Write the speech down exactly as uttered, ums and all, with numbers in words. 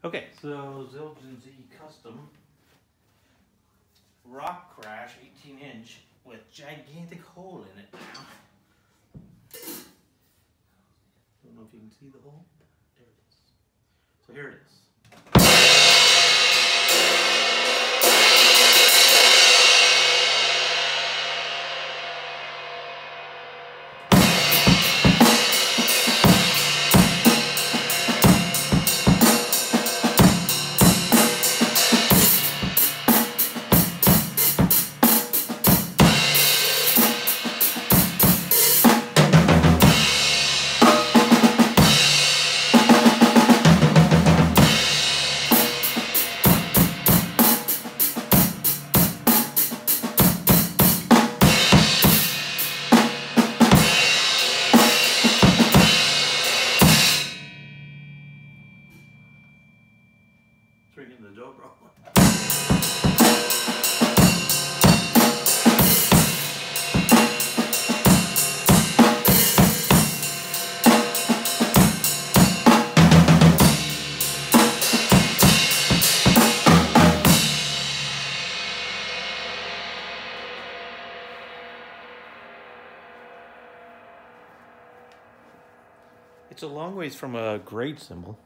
Okay, so Zildjian Z Custom Rock Crash eighteen inch with gigantic hole in it now. Don't know if you can see the hole. There it is. So here it is. Ringing the dobro. It's a long ways from a grade cymbal.